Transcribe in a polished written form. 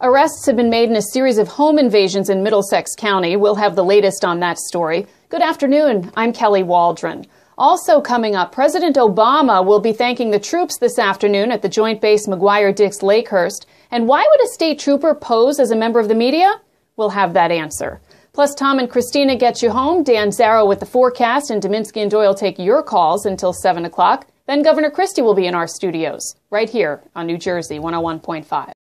Arrests have been made in a series of home invasions in Middlesex County. We'll have the latest on that story. Good afternoon. I'm Kelly Waldron. Also coming up, President Obama will be thanking the troops this afternoon at the Joint Base McGuire-Dix-Lakehurst. And why would a state trooper pose as a member of the media? We'll have that answer. Plus, Tom and Christina get you home. Dan Zarrow with the forecast, and Dominski and Doyle take your calls until 7 o'clock. Then Governor Christie will be in our studios, right here on New Jersey 101.5.